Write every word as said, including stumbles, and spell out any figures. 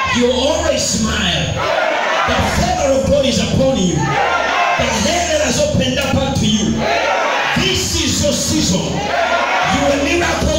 You always smile. The favor of God is upon you. The heaven has opened up unto you. This is your season. You are a miracle